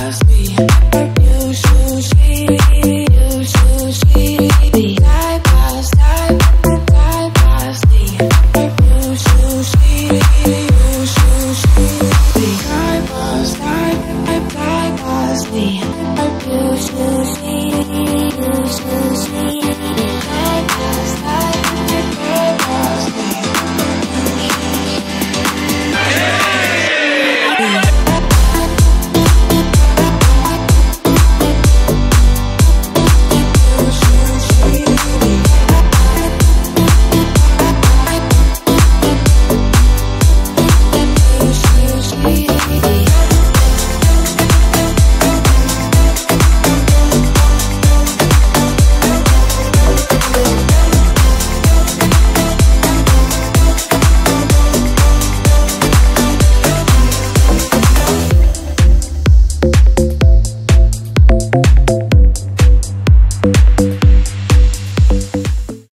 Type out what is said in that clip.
past me. You so sweet, you so sweet. Die past me. You so sweet, you so sweet. Die past me. You so sweet.